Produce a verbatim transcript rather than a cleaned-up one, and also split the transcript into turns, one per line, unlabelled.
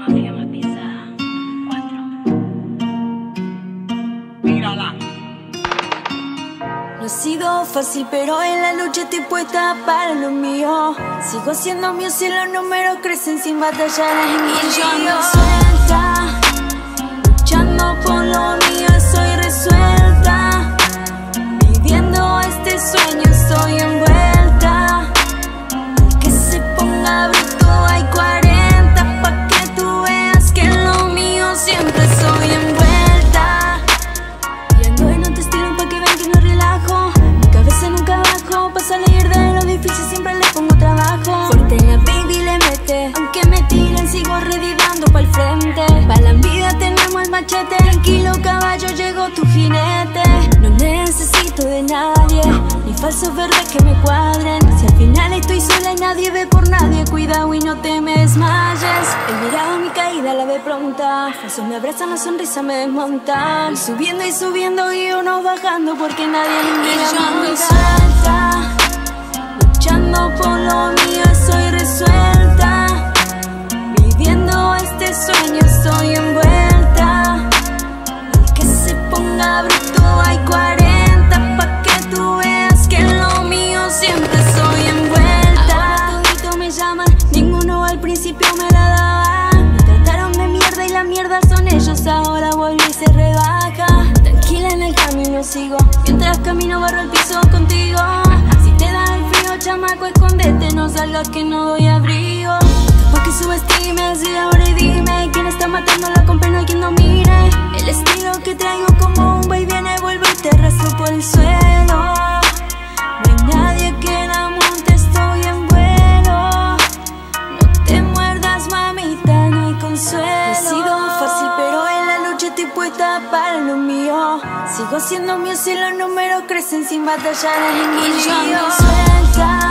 Se llama Pizza cuatro. Mírala.
No ha sido fácil, pero en la lucha estoy puesta para lo mío. Sigo siendo mío si los números crecen sin batallar en mi
Y yo
lío.
no
Suelta, luchando por lo mío, soy resuelta. Viviendo este sueño, estoy envuelta. Al que se ponga bruto hay cuarenta, pa' que tú veas que en lo mío siempre soy envuelta. Y ando en otro estilo pa' que vean que no relajo. Mi cabeza nunca bajo, pasa la mierda de lo difícil, siempre le pongo trabajo. Fuerte la baby le mete, aunque me tiren sigo redidando pa'l frente. Pa' la vida tenemos el machete, tranquilo caballo, llegó tu jinete. No necesito de nadie, ni falsos verdes que me cuadren. Si al final estoy sola y nadie ve por nadie, cuidado y no te me desmayes. El mirado mi caída la ve pronta, falsos me abrazan, la sonrisa me desmontan. Y subiendo y subiendo y uno bajando porque nadie me
Y yo no
suelta. Luchando por lo mío soy resuelta. Viviendo este sueño estoy envuelta. Al que se ponga bruto hay cuarenta, pa' que tú veas que en lo mío siempre soy envuelta. Ahora todito me llaman, ninguno al principio me la daba. Me trataron de mierda y la mierda son ellos, ahora vuelve y se rebaja. Tranquila en el camino sigo, mientras camino barro el piso contigo. Si te da el frío, chamaco, escondete, no salgas que no doy abrigo. Pa' que subestimes y ahora dime quién está matándola con pena y quién no mire. El estilo que traigo como un va y viene, vuelvo y te arrastro por el suelo. No hay nadie que la monte, estoy en vuelo. No te muerdas, mamita, no hay consuelo. No ha sido fácil, pero en la lucha estoy puesta para lo mío. Sigo siendo mío si los números crecen sin batallar en mi
Y yo
lío.
no
Suelta,